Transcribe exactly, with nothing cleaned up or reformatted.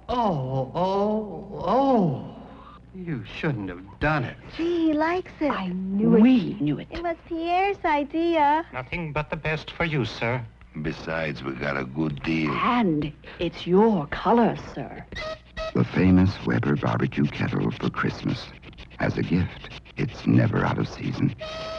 Oh, oh, oh. You shouldn't have done it. Gee, he likes it. I knew it. We knew it. It was Pierre's idea. Nothing but the best for you, sir. Besides, we got a good deal. And it's your color, sir. The famous Weber barbecue kettle for Christmas. As a gift, it's never out of season.